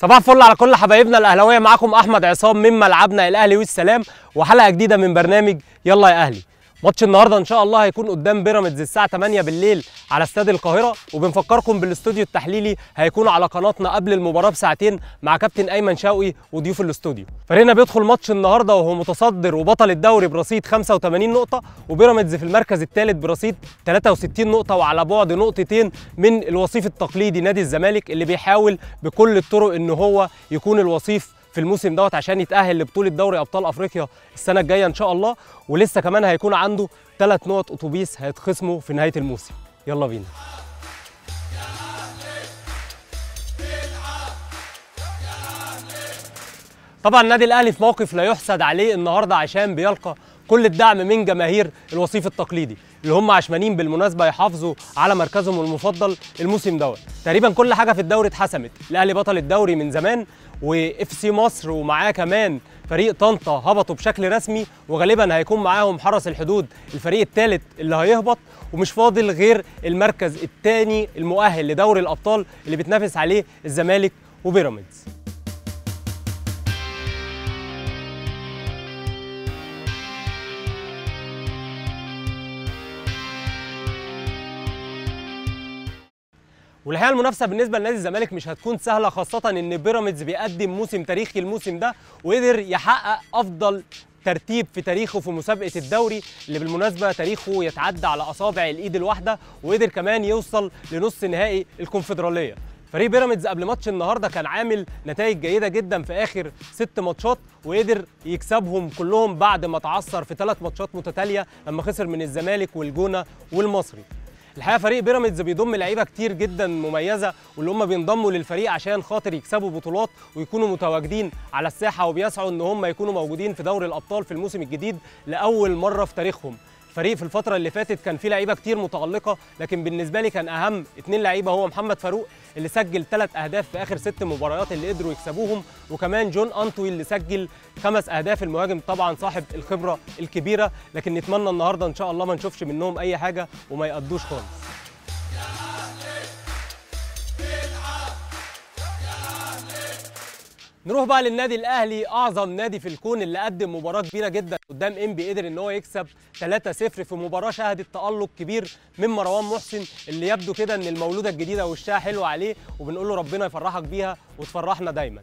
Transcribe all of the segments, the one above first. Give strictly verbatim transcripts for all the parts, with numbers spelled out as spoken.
صباح الفل على كل حبايبنا الاهلاويه. معاكم احمد عصام من ملعبنا الاهلي والسلام، وحلقه جديده من برنامج يلا يا اهلي. ماتش النهارده ان شاء الله هيكون قدام بيراميدز الساعه تمانية بالليل على استاد القاهره، وبنفكركم بالاستوديو التحليلي هيكون على قناتنا قبل المباراه بساعتين مع كابتن ايمن شوقي وضيوف الاستوديو. فريقنا بيدخل ماتش النهارده وهو متصدر وبطل الدوري برصيد خمسة وتمانين نقطه، وبيراميدز في المركز الثالث برصيد تلاتة وستين نقطه وعلى بعد نقطتين من الوصيف التقليدي نادي الزمالك اللي بيحاول بكل الطرق ان هو يكون الوصيف في الموسم دوت عشان يتأهل لبطولة دوري أبطال أفريقيا السنة الجاية إن شاء الله، ولسه كمان هيكون عنده ثلاث نقط أتوبيس هيتخصموا في نهاية الموسم. يلا بينا. طبعا النادي الأهلي في موقف لا يحسد عليه النهارده عشان بيلقى كل الدعم من جماهير الوصيف التقليدي اللي هم عشمانين بالمناسبه يحافظوا على مركزهم المفضل الموسم دوت. تقريبا كل حاجه في الدوري اتحسمت، الاهلي بطل الدوري من زمان، واف سي مصر ومعاه كمان فريق طنطا هبطوا بشكل رسمي، وغالبا هيكون معاهم حرس الحدود الفريق الثالث اللي هيهبط، ومش فاضل غير المركز الثاني المؤهل لدوري الابطال اللي بتنافس عليه الزمالك وبيراميدز. والحقيقه المنافسه بالنسبه لنادي الزمالك مش هتكون سهله، خاصه ان بيراميدز بيقدم موسم تاريخي الموسم ده، وقدر يحقق افضل ترتيب في تاريخه في مسابقه الدوري اللي بالمناسبه تاريخه يتعدى على اصابع الايد الواحده، وقدر كمان يوصل لنص نهائي الكونفدراليه. فريق بيراميدز قبل ماتش النهارده كان عامل نتائج جيده جدا في اخر ست ماتشات، وقدر يكسبهم كلهم بعد ما تعثر في ثلاث ماتشات متتاليه لما خسر من الزمالك والجونه والمصري. الحقيقه فريق بيراميدز بيضم لعيبه كتير جدا مميزه، واللي هم بينضموا للفريق عشان خاطر يكسبوا بطولات ويكونوا متواجدين على الساحه، وبيسعوا ان هم يكونوا موجودين في دوري الابطال في الموسم الجديد لاول مره في تاريخهم. الفريق في الفتره اللي فاتت كان فيه لعيبه كتير متالقه، لكن بالنسبه لي كان اهم اتنين لعيبه هو محمد فاروق اللي سجل ثلاث اهداف في اخر ست مباريات اللي قدروا يكسبوهم، وكمان جون انطوي اللي سجل خمس اهداف. المهاجم طبعا صاحب الخبره الكبيره، لكن نتمنى النهارده ان شاء الله ما نشوفش منهم اي حاجه وما يقضوش خالص. نروح بقى للنادي الاهلي، اعظم نادي في الكون اللي قدم مباراه كبيره جدا قدام انبي، قدر ان هو يكسب تلاتة صفر في مباراه شهدت تالق كبير من مروان محسن اللي يبدو كده ان المولوده الجديده وشها حلو عليه، وبنقول له ربنا يفرحك بيها وتفرحنا دايما.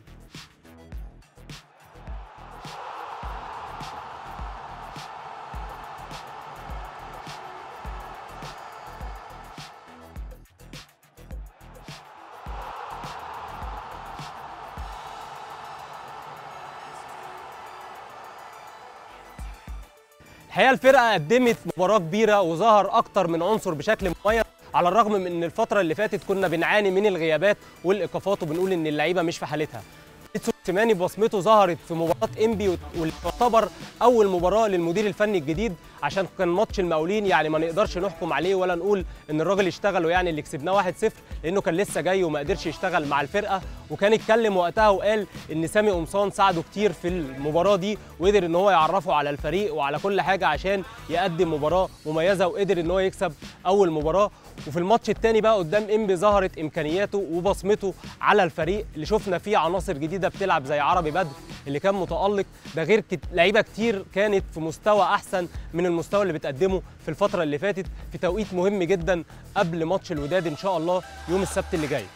الحقيقه الفرقه قدمت مباراه كبيره وظهر اكتر من عنصر بشكل مميز، على الرغم من ان الفتره اللي فاتت كنا بنعاني من الغيابات والايقافات وبنقول ان اللعيبه مش في حالتها. بيتسو موسيماني بصمته ظهرت في مباراه انبي، واللي تعتبر اول مباراه للمدير الفني الجديد، عشان كان ماتش المقاولين يعني ما نقدرش نحكم عليه ولا نقول ان الراجل اشتغل ويعني اللي كسبناه واحد صفر، لانه كان لسه جاي وما قدرش يشتغل مع الفرقه، وكان اتكلم وقتها وقال ان سامي قمصان ساعده كتير في المباراه دي، وقدر ان هو يعرفه على الفريق وعلى كل حاجه عشان يقدم مباراه مميزه، وقدر ان هو يكسب اول مباراه. وفي الماتش الثاني بقى قدام انبي ظهرت امكانياته وبصمته على الفريق اللي شفنا فيه عناصر جديده بتلعب زي عربي بدر اللي كان متالق، ده غير لعيبه كتير كانت في مستوى احسن من المستوى اللي بتقدمه في الفتره اللي فاتت في توقيت مهم جدا قبل ماتش الوداد ان شاء الله يوم السبت اللي جاي.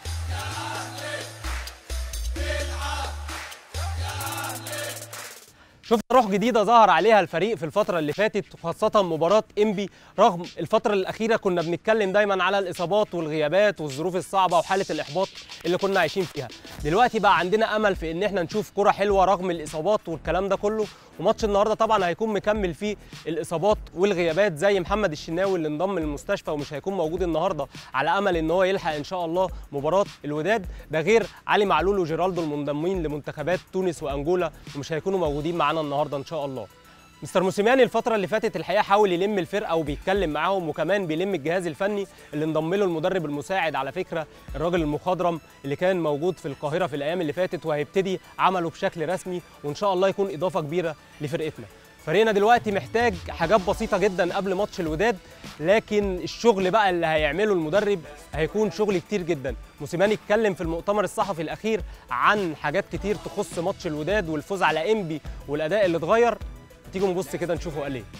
شفنا روح جديده ظهر عليها الفريق في الفتره اللي فاتت، خاصه مباراه انبي، رغم الفتره الاخيره كنا بنتكلم دايما على الاصابات والغيابات والظروف الصعبه وحاله الاحباط اللي كنا عايشين فيها. دلوقتي بقى عندنا امل في ان احنا نشوف كره حلوه رغم الاصابات والكلام ده كله، وماتش النهارده طبعا هيكون مكمل فيه الاصابات والغيابات، زي محمد الشناوي اللي انضم للمستشفى ومش هيكون موجود النهارده على امل ان هو يلحق ان شاء الله مباراه الوداد، ده غير علي معلول وجيرالدو المنضمين لمنتخبات تونس وانجولا ومش هيكونوا موجودين معانا النهارده ان شاء الله. مستر موسيماني الفترة اللي فاتت الحقيقة حاول يلم الفرقة وبيتكلم معاهم، وكمان بيلم الجهاز الفني اللي انضم له المدرب المساعد على فكرة الراجل المخضرم اللي كان موجود في القاهرة في الأيام اللي فاتت، وهيبتدي عمله بشكل رسمي وإن شاء الله يكون إضافة كبيرة لفرقتنا. فريقنا دلوقتي محتاج حاجات بسيطة جدا قبل ماتش الوداد، لكن الشغل بقى اللي هيعمله المدرب هيكون شغل كتير جدا. موسيماني اتكلم في المؤتمر الصحفي الأخير عن حاجات كتير تخص ماتش الوداد والفوز على إنبي والأداء اللي اتغير. تيجوا نبص كده نشوفه قال ايه.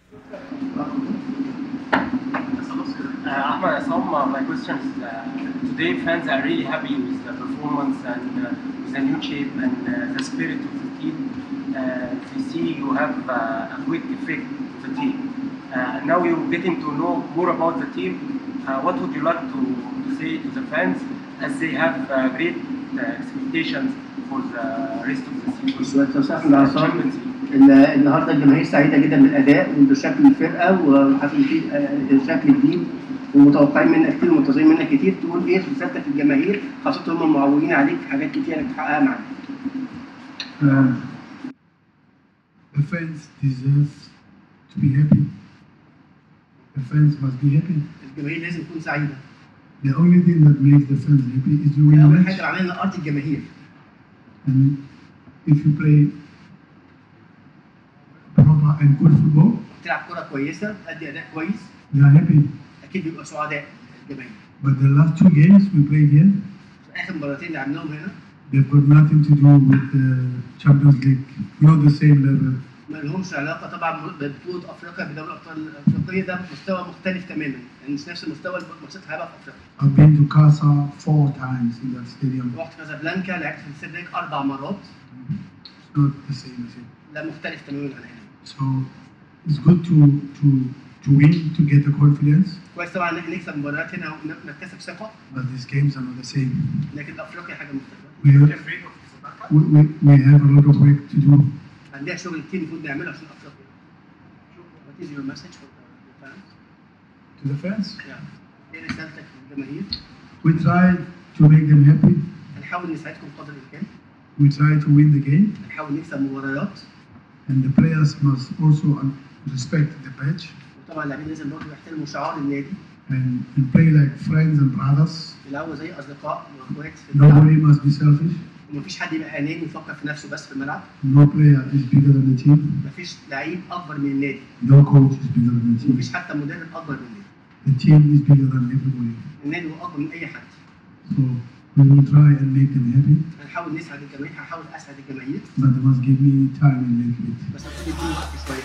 Uh, Ahmed, some of my questions uh, today, fans are really happy with the performance and uh, with the new shape and uh, the spirit of the team. Uh, they see you have uh, a quick effect of the team. Uh, now you're getting to know more about the team. Uh, what would you like to, to say to the fans as they have uh, great uh, expectations for the rest of the season? النهارده الجماهير سعيده جدا بالاداء وبشكل الفرقه وحصل فيه شكل جديد ومتوقعين منك كتير ومنتظرين منك كتير. تقول ايه رسالتك للجماهير خاصه هم معودين عليك في حاجات كتير انك تحققها معاك؟ The fans deserve to be happy. The fans must be happy. الجماهير لازم تكون سعيده. The only thing that makes the fans happy is to win أول match. حاجه عملنا ارض الجماهير. And if you play proper and good football, تلعب كره كويسه، تأدي اداء كويس. they are happy. اكيد بيبقوا سعداء الجماهير. But the last two games we played here, اخر مرتين اللي عملناهم هنا they've got nothing to do with the Champions League. Not the same level. ما لهمش علاقه طبعا ببطوله افريقيا بدوري الابطال الافريقيه، ده مستوى مختلف تماما، يعني مش نفس المستوى اللي ماتشات هيبقى في افريقيا. I've been to Casa four times in that stadium. رحت كازابلانكا لعبت في الاستاد اربع مرات. It's not the same as it. لا مختلف تماما عن هنا. So it's good to to to win to get the confidence. كويس طبعا ان احنا نكسب مباريات هنا ونكتسب ثقه. But these games are not the same. لكن افريقيا حاجه مختلفه. We have, we, we, we have a lot of work to do. عندنا شغل كتير المفروض نعمله عشان افريقيا. What is your message for the fans? To the fans? Yeah. ايه رسالتك للجماهير؟ We try to make them happy. هنحاول نساعدكم قدر الامكان. We try to win the game. هنحاول نكسب مباريات. And the players must also respect the pitch. وطبعا اللاعبين لازم برضه يحترموا شعار النادي. And, and play like friends and brothers. يلعبوا زي اصدقاء واخوات في الملعب. Nobody must be selfish. ومفيش حد يبقى اناني ويفكر في نفسه بس في الملعب. No player is bigger than the team. مفيش لعيب اكبر من النادي. No coach is bigger than the team. ومفيش حتى مدرب اكبر من النادي. The team is bigger than everybody. النادي هو اكبر من اي حد. So we will try and make them happy. هنحاول نسعد الجماهير، هحاول اسعد الجماهير. But they must give me time a little bit. بس هتدي لي وقت شويه.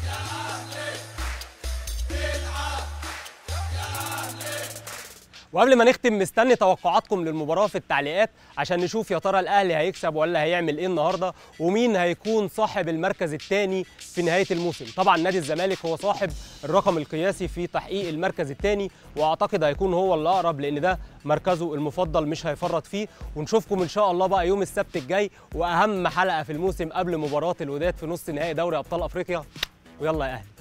وقبل ما نختم مستني توقعاتكم للمباراة في التعليقات عشان نشوف يا ترى الأهلي هيكسب ولا هيعمل إيه النهاردة، ومين هيكون صاحب المركز الثاني في نهاية الموسم. طبعا نادي الزمالك هو صاحب الرقم القياسي في تحقيق المركز الثاني، وأعتقد هيكون هو اللي أقرب لأن ده مركزه المفضل مش هيفرط فيه. ونشوفكم إن شاء الله بقى يوم السبت الجاي وأهم حلقة في الموسم قبل مباراة الوداد في نص نهائي دوري أبطال أفريقيا. ويلا يا أهلي.